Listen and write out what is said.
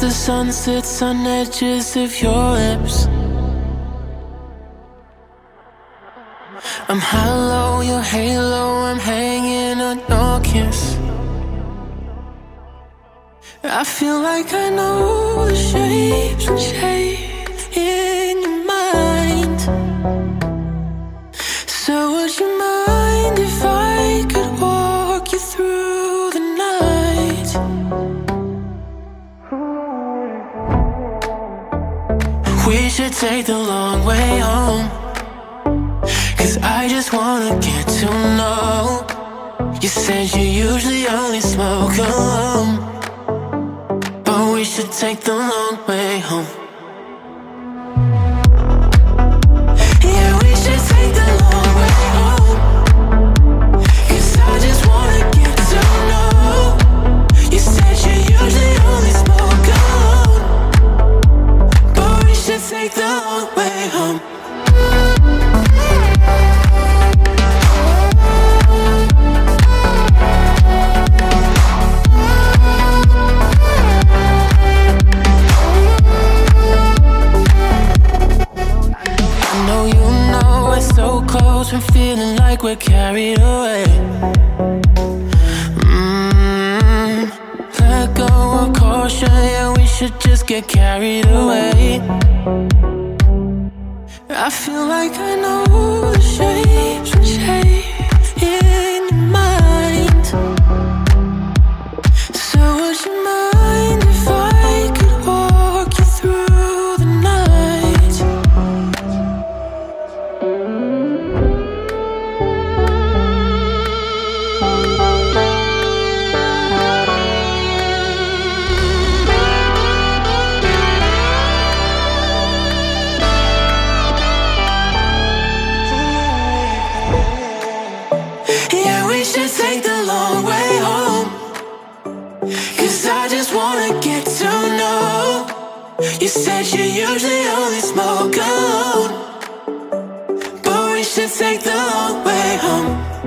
the sun sits on edges of your lips. I'm hollow, your halo, I'm hanging on your kiss. I feel like I know the shapes and shades in your mind. So would you mind if I could walk you through the night? We should take the long way home, 'cause I just wanna get to know. You said you usually only smoke alone, but we should take the long way home. Yeah, we should take the long way home, 'cause I just wanna get to know. You said you usually only smoke alone, but we should take the long way home. I'm feeling like we're carried away. Let go of caution, yeah, we should just get carried away. I feel like I know the shapes and shades in your mind. So would you mind if I could walk you through the night? Take the long way home, 'cause I just wanna get to know. You said you usually only smoke alone, but we should take the long way home.